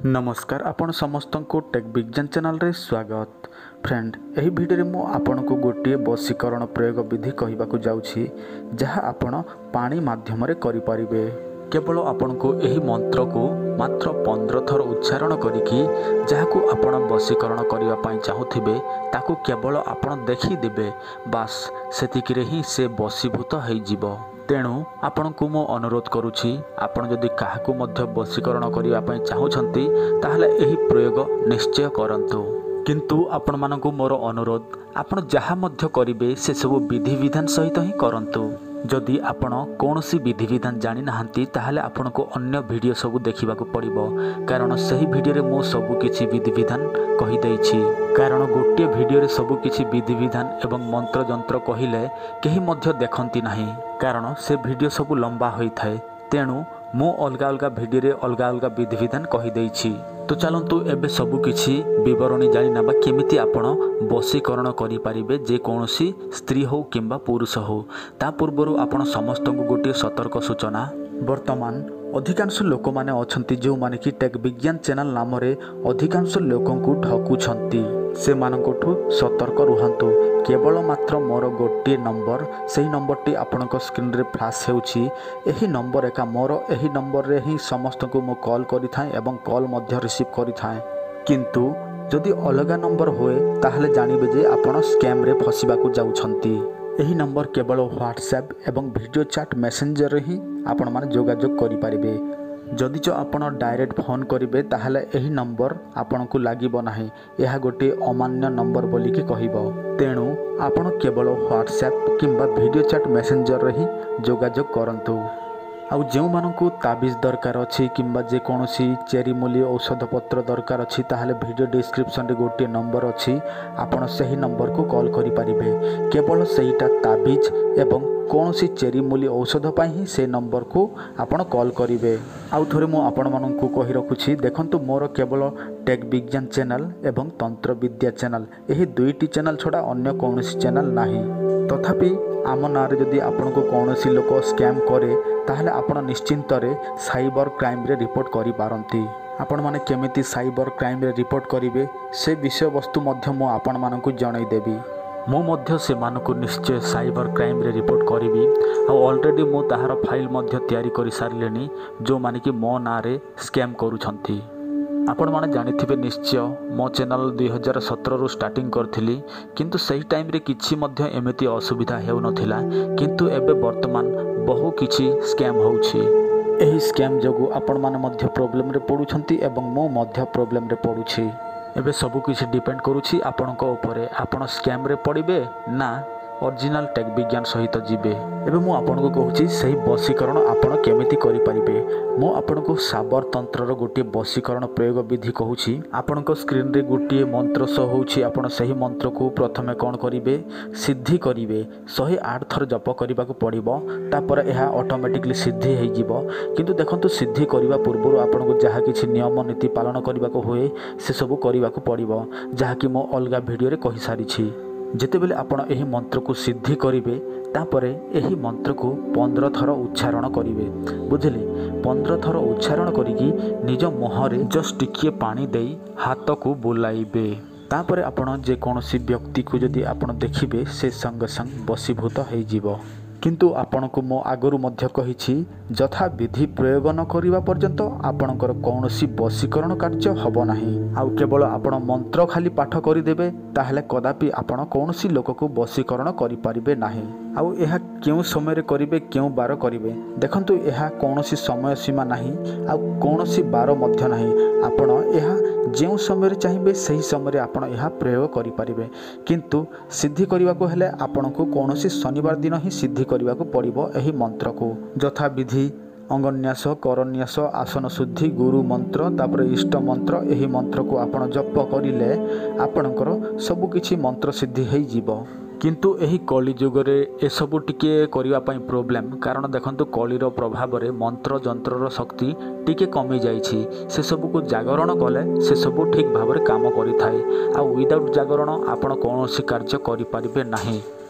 नमस्कार आपण समस्त को टेक विज्ञान चैनल रे स्वागत। फ्रेंड एही वीडियो मु आपन को गोटे बशीकरण प्रयोग विधि कहबाकू जाउछि जहाँ आपण पानी माध्यम रे करि परिबे। केवल आपण को एही मंत्र को मात्र 15 थर उच्चारण करिकी जहाकू आपण बशीकरण करिवा पई चाहुथिबे ताकू केवल आपण देखि देबे बास सेतिक रे ही से बशीभूत होई जिवो। तेणु आपण को मो अनुरोध करुछि आपण जदि काहाकू मध्य बशीकरण करिवा पई चाहुछंती ताहले एही प्रयोग निश्चय करंतु। किंतु आपण मानकू मोर अनुरोध आपण जहाँ मध्य करिवे से सब विधि विधान सहित ही करंतु। जदि आपण कौनसी विधि विधान जानि नाहंती ताहले आपण को अन्य वीडियो सब देखिबाकू पड़िबो कारण सही वीडियो रे मो सब किछि विधि विधान कहि दैछि। कारण गोटे वीडियो रे सब किछि विधि विधान एवं मंत्र जंत्र कहिले केही मध्य देखंती नाही कारण से वीडियो सब लंबा होई थाए। तेणु मो अलगा अलगा वीडियो रे अलगा अलगा विधि विधान कहि दैछि। तो चलंतु एबे सब किछि विवरणी जानि नबा केमिति आपण बशीकरण करि परिबे जे कोनोसी स्त्री हो किंबा पुरुष हो। ता पूर्वरु आपण समस्त को गोटे सतर्क सूचना। वर्तमान अधिकांश लोक माने अछंती जो माने कि टेक विज्ञान चैनल नाम रे अधिकांश लोकों को ठकुछंती से मानकोठु सतर्क रुहंतु। केवल मात्र मोर गोटे नंबर सही नंबरटी आपणक स्क्रीन रे फ्लैश हेउछि एही नंबर एका मोर एही नंबर रे ही समस्त को मो कॉल करि थाए एवं कॉल मध्य रिसीव करि थाए। किंतु जदि अलगा नंबर होए ताहले जानिबे जे आपण स्कैम रे फसिबाकू जाउछंती। एही नंबर केवल व्हाट्सएप एवं वीडियो चैट मैसेंजर ही आपण माने जोगाजोग करि परिबे। जदि जो आपण डायरेक्ट फोन करिवे ताहले एही नंबर आपण को लागिबो नाही एहा गोटे अमान्य नंबर बोली के कहिबो। तेणु आपण केवल व्हाट्सएप किंबा वीडियो चैट मैसेंजर रे ही जोगाजोग करंतु। आउ जो मानकू ताबिज दरकार अछि किंबा जे कोनोसी चेरी मूल्य औषध पत्र दरकार अछि ताहले वीडियो डिस्क्रिप्शन रे गोटे नंबर अछि आपण सही नंबर को कॉल करि परिबे। केवल सहीटा ताबिज एवं कोनोसी चेरी मूल्य औषध पाई ही से नंबर को आपण कॉल करिवे। आउ थोरे मो आपण मानकू कहि रखुछि देखंतु मोर केवल टेक विज्ञान चैनल एवं तंत्र विद्या चैनल एही दुईटी चैनल छडा अन्य कोनोसी चैनल नाही। तथापि आम नारे जदि आपण को कोनोसी लोक स्कैम करे ताहले आपण निश्चिंत रे साइबर क्राइम रे रिपोर्ट करि पारंती। आपण माने केमिति साइबर क्राइम रे रिपोर्ट करिवे से विषय वस्तु मध्य मो आपण मानकू जणाई देबी। मो मध्य से मानकू निश्चय साइबर क्राइम रे रिपोर्ट करिवि आ ऑलरेडी मो ताहार फाइल मध्य तयारी करि सारलेनी जो माने कि मो नारे स्कैम करूछंती। आपण माने जानिथिबे निश्चय मो चैनल 2017 रु स्टार्टिंग करथिली किंतु सही टाइम रे किछि मध्य एमिति असुविधा हेउ नथिला किंतु एबे वर्तमान बहु किछि स्कैम होउछि। एही स्कैम जगु आपण माने मध्य प्रॉब्लम रे पडुछंती एवं मो मध्य प्रॉब्लम रे पडुछि। एबे सब किछि डिपेंड करूछि आपणक ऊपर आपण स्कैम रे पड़िबे ना ओरिजिनल टेक विज्ञान सहित जीवे। एबे मु आपनको कहूछि सही बशीकरण आपण केमिति करि परिबे। मु आपनको साबर तंत्र रो गोटे बशीकरण प्रयोग विधि कहूछि। आपनको स्क्रीन रे गोटे मंत्र शो होउछि आपण सही मंत्र को प्रथमे कोन करिवे सिद्धि करिवे 108 थर जप करिबा को पड़िबो तापर एहा ऑटोमेटिकली सिद्धि हेइ जिवो। किंतु देखंतु सिद्धि करिबा पूर्वरु आपनको जहा किछि नियम नीति पालन करिबा को होए से सब करिबा को पड़िबो जहा कि मो अलगा वीडियो रे कहि सारिछि। जेतेबेले आपण एही मंत्र को सिद्धि करिवे तापरे एही मंत्र को 15 थर उच्चारण करिवे। बुझिले 15 थर उच्चारण करिकी निज मुहरे जस्ट टिकिए पानी देई हाथ को बुलाइबे। तापरे आपण जे कोनोसी व्यक्ति को जदि आपण देखिबे से संग संग बशीभूत हेइ जिवो। किंतु आपण को मो आगरु मध्य कहिछि जथा विधि प्रयोग न करिवा पर्यंत आपणकर कौनसी बशीकरण कार्य हबो नाही। आउ केवल आपण मंत्र खाली पाठ करि देबे ताहले कदापि आपण कौनसी लोक को बशीकरण करि परिबे नाही। आउ एहा केउ समय रे करिवे केउ बार करिवे देखंतु एहा कौनसी समय सीमा नाही आउ कौनसी बार मध्य नाही। आपण एहा जेउ समय रे चाहिबे सही समय रे आपण एहा प्रयोग करि परिबे। किंतु सिद्धि करिवा को हेले आपण को कौनसी शनिवार दिन ही सिद्धि करिवा को पड़िबो एही मंत्र को यथा विधि अंगन्यास करन्यास आसन शुद्धि गुरु मंत्र तापर इष्ट मंत्र एही मंत्र को आपण जप करिले आपणकर सब किछि मंत्र सिद्धि हेइ जिवो। किंतु एही कली जुग रे ए सब टिके करिवा पई प्रॉब्लम कारण देखंतु कलीर प्रभाव रे मंत्र जंत्रर शक्ति टिके कमी जाइछि। से सब को जागरण कले से सब ठीक भाव रे काम करि थाए आ विदाउट जागरण आपण कोनोसी कार्य करि परिबे नाही।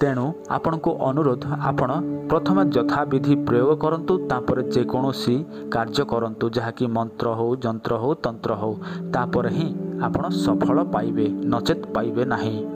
तेणु आपणको अनुरोध आपण प्रथमे यथाविधि प्रयोग करंतु तापर जेकोसी कार्य करंतु जहाँकि मंत्र हो जंत्र हो तंत्र हो तापर ही आपण सफल पाइबे नचेत पाइबे नहीं।